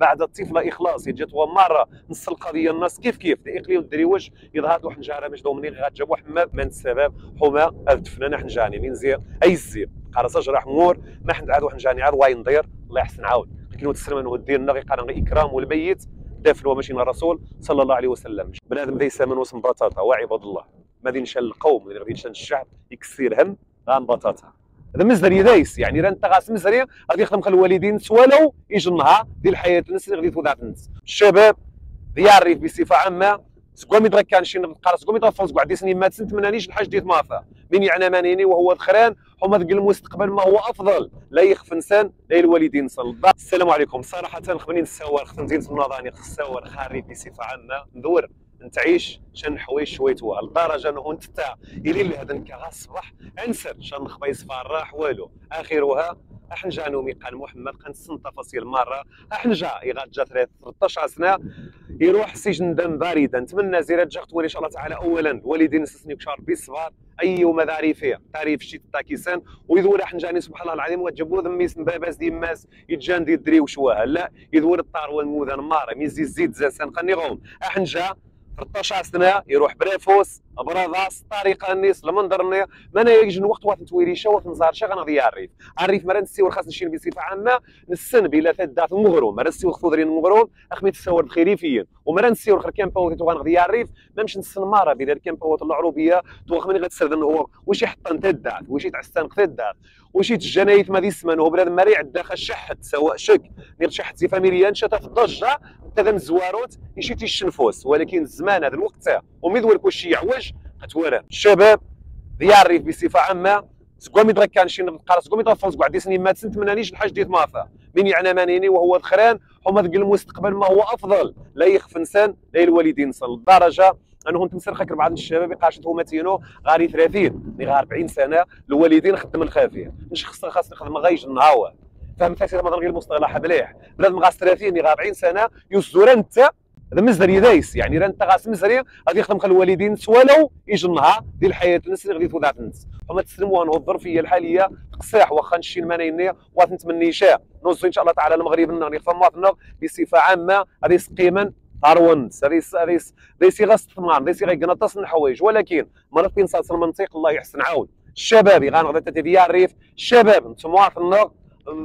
بعد الطفله اخلاص جات مره نص القضيه الناس كيف اقليم الدري واش يظهر واحد حنجاره باش دومني غتجابو حماد من السبب حما الدفنانه حنجاني من زير اي الزير قرص جراح مور ما حد عاد واحد حنجاني عاد واي ندير الله يحسن عاود كينو تسلم انه ديالنا غيقارن اكرام والميت دافن ماشي الرسول صلى الله عليه وسلم. بنادم ذي سمن وسم بطاطا وعباد الله ما غادي نشان القوم ما غادي نشان الشعب يكسر هم غان بطاطا هذا مزري دايس يعني راه انت غاس مزري غادي يخدم خل الوالدين سوالو يجي النهار ديال الحياه الناس اللي غادي توضع في الناس الشباب يعرف بصفه عامه سكوامي درك كان شي نقرا سكوامي طفل كاع 10 سنين ما تمنانيش الحاج ديال مافا من يعنى مانيني وهو ذخران هما ذاك المستقبل ما هو افضل لا يخف انسان لا الوالدين صلى الله. السلام عليكم صراحه خفني نساور خفت نزيد النظاني نساور خاري بصفه عامه ندور نتعيش شن حوايج شويتوها لدرجه انه انت اللي هذا نكا الصباح انسر شن خبيص فراح والو اخرها احنجا نومي قال محمد قنصن تفاصيل مره احنجا يغادجا 13 سنه يروح سجن دم باردا نتمنى زيرات جاكت ولي ان شاء الله تعالى اولا والدين نسسني بشار بالصبر اي مذاريفيه تعريف شي تاكيسان ويدور حنجاني سبحان الله العظيم وتجبو ذميس باباس ديال ماس يتجان ديال الدري وشواها لا يدور الطار والموذن ماره ميزي زيد زاسان قنيغهم احنجا 13 سنه يروح برافوس براضاس طريقه الناس المنظر النيا ما انا يجي وقت واحد تويريشه واحد نزار شي غنغادي عريف مرا نسيو خاص نشيل بصفه عامه نسن بلا ثدات المغروم مرا نسيو خضرين المغروم اخمي تساور خريفيا ومرا نسيو خر كان باوت تو غنغادي يعرف ما مش نسن ماره بلا كان باوت العروبيه تو خمني غتسردن هو واش يحط انت الدات واش يتعستان خدات واش الجنايت ما دي السمان هو بلاد مريع داخل شحت سواء شك نير شحت زي فاميليان شتا في الضجه كذا الزواروت يشيتي الشنفوس ولكن الزمان هذا الوقت وميدور كلشي يعوج قتورا الشباب يعرف بصفه عامه سكوامي درك كان شي نقرا سكوامي طفل كاع 10 سنين ما تمنانيش الحاج ديال مافا من يعنى مانيني وهو ذخران هما ذاك المستقبل ما هو افضل لا يخف انسان لا الوالدين صل لدرجه انهم تمسرخك بعض الشباب يقاشتهم ماتينو غاري 30 غير 40 سنه الوالدين خدم الخافيه مش خاص نخدم غايج النهار فهم تاثير ما غير المصطلح مليح بلاد مغاس 30 غير 40 سنه يوزور انت هذا مزري دايس يعني راه انت غاس مزري غادي يخدم خل الوالدين سوالو يجي النهار ديال الحياه الناس اللي غادي توضع في الناس هما تسلموا انه الظرفيه الحاليه قصاح واخا نشي المنايني وتنتمنيشا نوصل ان شاء الله تعالى المغرب نغني فماطنا بصفه عامه غادي سقيما هاروند هذه صيغه استثمار هذه صيغه قناطاس الحوايج ولكن مرات كينصاص المنطق الله يحسن عاود الشباب غنغدا تتبيع الريف الشباب نتوما في النار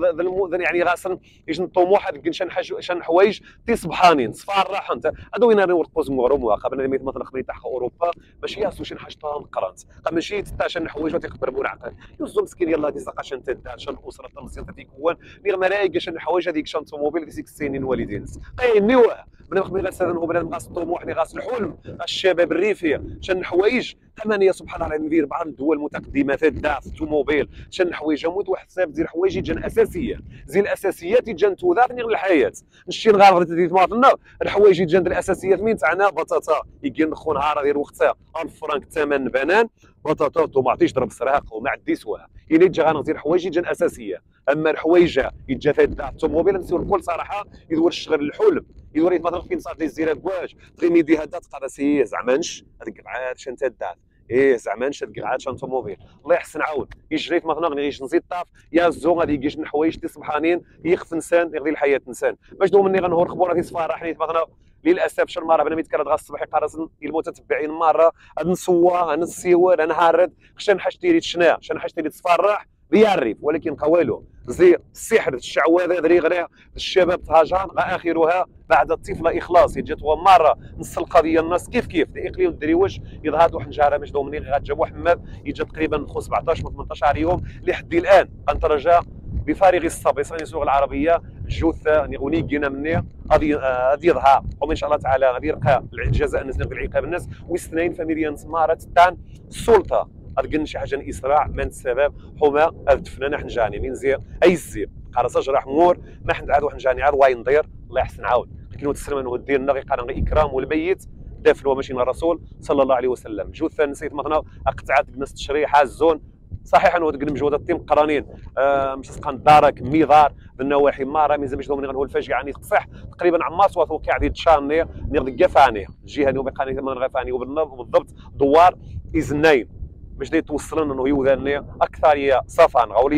يعني غاسن يجي الطموح هذيك شان حوايج تصبحانين صفار راح انت هذو وين نورقوا زمورهم وقبل ما مثلا خبري تاع اوروبا ماشي ياسو شي حاجه نقرانت ماشي تاع شان حوايج وتيخبروا العقل يوزو مسكين يلاه دي زقا شان تدار شان اسره مزيان تيكون نير مرايق شان حوايج هذيك شان طوموبيل ديك السنين والدين قينيوه من خبري غاسن هو بنادم غاس الطموح اللي غاس الحلم الشباب الريفيه شان حوايج ثمانيه سبحان الله ندير بعض الدول المتقدمه تدار في الطوموبيل شان حوايج مود واحد حساب ديال حوايج يجن اساسيه زي الاساسيات يجن توضع في الحياه نشي نغار غادي تدي مواطننا الحوايج يجن الاساسيات من تاعنا بطاطا يجي نخو نهار ديال وقتها 1000 فرانك ثمن بنان بطاطا طوماطيش ضرب سراق وما عندي سواها الا يجي غنغدير حوايج يجن اساسيه اما الحوايج يجي تاع الطوموبيل نسيو بكل صراحه يدور الشغل الحلم يدور مثلا فين صار لي الزيراكواج تريميدي هذا تقرا سي زعمانش هذيك عاد شنت دات زعما نشد قعاد شان طوموبيل الله يحسن عاود يجريت مثلا غنيش نزيد طاف يا الزو غادي يجي شن حوايج تي سبحانين يخف انسان يغذي الحياه انسان باش دو مني غنهور خبوره في صفار حنيت مثلا للاسف شن مره بنا ميتكرد غا الصباح يقرص المتتبعين مره نسوا نسيور نهارد شن حاجتي شنا شن حاجتي تصفرح بيعرف ولكن قوالو زي السحر الشعوذه ذري غير الشباب تهاجر اخرها بعد الطفله اخلاص جات مره نص القضيه الناس كيف اقليم الدري واش يظهر واحد حنجاره باش دومني غتجاب حماد يجي تقريبا 17 و 18 يوم لحد الان غنترجى بفارغ الصبر يسمعني السوق العربيه الجثه نغني كينا مني غادي يظهر وان شاء الله تعالى غادي يلقى الجزاء الناس نقدر العقاب الناس واثنين فاميليا تمارت تاع السلطه غادي شي حاجه اسراع من السبب حما الدفنانه حنجاني من زير اي الزير قرص جراح مور ما حد عاد واحد حنجاني عاد واي ندير الله يحسن عاود كينو تسلم انه ديالنا غيقارن اكرام والميت دافن ماشي الرسول صلى الله عليه وسلم جثه نسيت مثلا قطعات ناس التشريح الزون صحيح انه ديك المجهودات تيم قرانين مش سقان دارك ميضار بالنواحي مارا ميزا باش دومني غنقول الفاجعه يعني تصح تقريبا عماس وثو قاعد تشاني نير كافاني الجهه اللي بقاني من غفاني وبالضبط دوار ازنين باش توصلنا انه يوذاني اكثر هي صفان غوليمان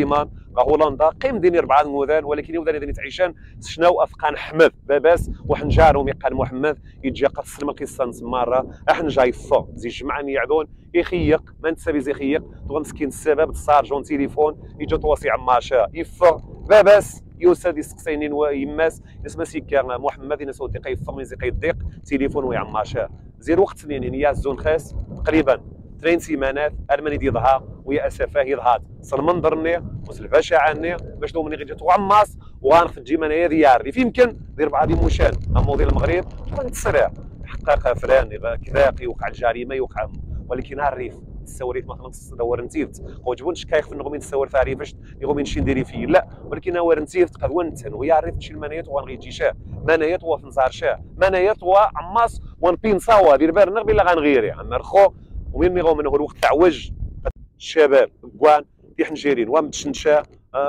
هولندا قيم ديني 4 المذان ولكن يوداني ديني تعيشان شنو افقان حمد باباس وحنجارهم يقال محمد يجي قص القصه نسماره احنا جاي فو زي جمعني يعدون يخيق ما نتسابي زي خيق تو مسكين السبب صار جون تليفون يجي توصي عماشا يفو باباس يوسد يسقسينين ويماس اسمه سيكا محمد ينسو دقي يفو من زي يضيق تليفون ويعماشا زي الوقت سنين يا زون خاس تقريبا 3 سيمانات الماني ديضها ويا اسفاه يضهات صار منظرني وسلفاشا عني باش دومني غير جات وعماس وغنخد جيما انايا ديار في يمكن دير بعض موشان اما ديال المغرب تسرع حقق فلان كذا يوقع الجريمه يوقع ولكن الريف السوريت مثلا تدور نتيفت وجبون شكايخ في النغمين تسور فاريفش يغومين شي نديري فيه لا ولكن هو نتيفت قد ونتن ويا عرفت شي المنايات وغنغي جيشاه منايات هو في نزار شاه منايات هو عماس ونبين صاوا دير بار نغبي لا غنغيري اما رخو ومين ميغو منه الوقت تاع وج الشباب كوان في حنجيرين ومتشنشا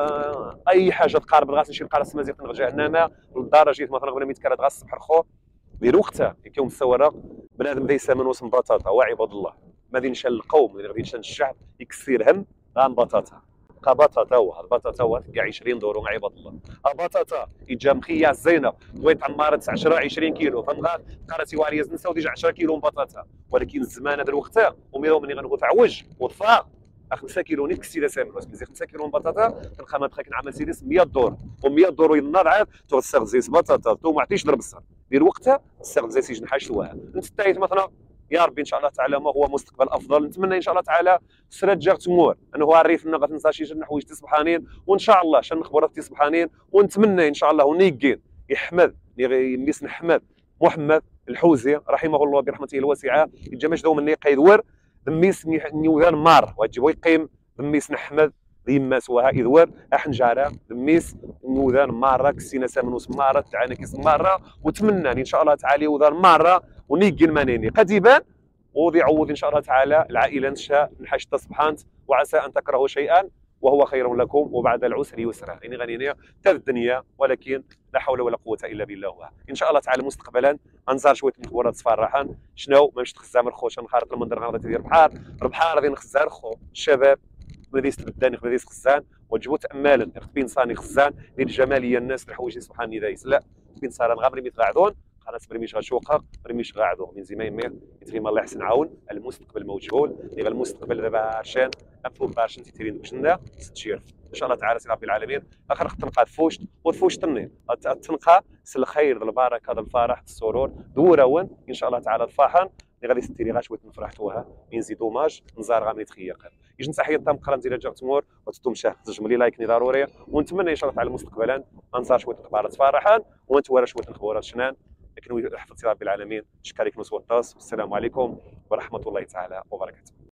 اي حاجه تقارب غاس نمشي نقرا سمازيق نرجع هنا للدرجه مثلا قبل 100 كره غاس الصبح رخو دير وقتها كيوم الثوره بنادم ذي سامن وسم بطاطا وعباد الله ما غادي نشان القوم غادي نشان الشعب يكسر هم غان بطاطا بقى بطاطا هو البطاطا هو كاع 20 دورو مع عباد الله البطاطا يجا مخيا زينب بغيت عمارة 10 20 كيلو فمغا قراتي واريا زنسا وديجا 10 كيلو بطاطا ولكن الزمان هذا الوقت وميرو مني غنقول تعوج وطفا 5 كيلو نيت كسيده سامن بس مزيان 5 كيلو بطاطا تنخا بقى كنعمل سيديس 100 دور و100 دور يناض عاد تغسل زيت بطاطا تو ما عطيش ضرب الصاد دير وقتها الساق زيت يجن حاشوها انت تايت مثلا يا ربي ان شاء الله تعالى ما هو مستقبل افضل نتمنى ان شاء الله تعالى سرات جاك تمور انه الريف ما غتنسى شي جن حوايج تسبحانين وان شاء الله شن خبرات تسبحانين ونتمنى ان شاء الله ونيقين يحمد يميس نحمد محمد الحوزي رحمه الله برحمته الواسعه يجا مجدو مني قيدور دميس نيوذان مار واجب يقيم دميس نحمد ديما سواها إذور أحنجارة دميس نوذان مرة كسينا سامنوس مرة تعاني كيس مرة وتمنى إن شاء الله تعالى وذان مرة ونيجي المنيني قد يبان وذي يعوض إن شاء الله تعالى العائلة نشاء نحاش تصبحانت وعسى أن تكرهوا شيئا وهو خير لكم وبعد العسر يسرا يعني غنينيا تاع الدنيا ولكن لا حول ولا قوه الا بالله ان شاء الله تعالى مستقبلا انزار شويه مخبرات صفراحا شنو ما مشيت خزام الخوش نخارط المنظر غادي تدير بحار بحار غادي نخزار خو الشباب مديس تبداني مديس خزان وجبوا تامالا بين صاني خزان ديال الجماليه الناس الحوايج سبحان الله لا بين صار غامري متقاعدون خلاص برميش غشوقه برميش غاعدو من زي ما يتغيما الله يحسن عون المستقبل موجهول اللي المستقبل دابا عشان افو بارشن تيرين وشنا ستشير ان شاء الله تعالى سي ربي العالمين اخر تنقى فوشت وفوش تني تنقى الخير البركه الفرح السرور دورون ان شاء الله تعالى الفاحن اللي غادي ستيري غا شويه نفرحتوها ينزي دوماج نزار غامي تخيق يجن تحيه تام قرا نزيد جا تمور وتتمشى تجملي لايكني ضروري ونتمنى ان شاء الله تعالى مستقبلا انصار شويه اخبارات فرحان ونتوارى شويه اخبارات شنان لكن حفظتي رب العالمين شكرا لكم والسلام عليكم ورحمه الله تعالى وبركاته.